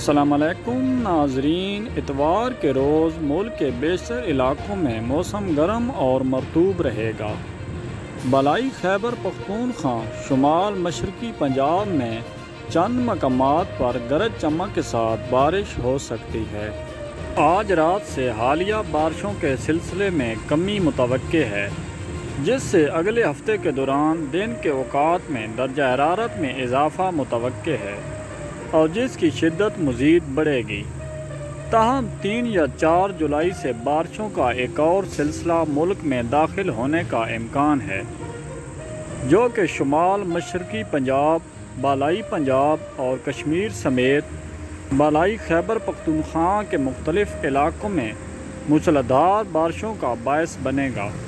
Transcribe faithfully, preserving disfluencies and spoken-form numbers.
अस्सलाम वालेकुम नाजरीन। इतवार के रोज़ मुल्क के बेशतर इलाकों में मौसम गर्म और मरतूब रहेगा। बलाई खैबर पख्तूनख्वा शुमाल मशरकी पंजाब में चंद मकामात पर गरज चमक के साथ बारिश हो सकती है। आज रात से हालिया बारिशों के सिलसिले में कमी मुतवक्के है, जिससे अगले हफ्ते के दौरान दिन के औकात में दर्जा हरारत में इजाफ़ा मुतवक्के है और जिसकी शिद्दत मज़ीद बढ़ेगी। ताहम तीन या चार जुलाई से बारिशों का एक और सिलसिला मुल्क में दाखिल होने का इम्कान है, जो कि शुमाल मशरकी पंजाब, बालाई पंजाब और कश्मीर समेत बालाई खैबर पख्तूनख्वा के मुख्तलिफ़ इलाक़ों में मूसलाधार बारिशों का बायस बनेगा।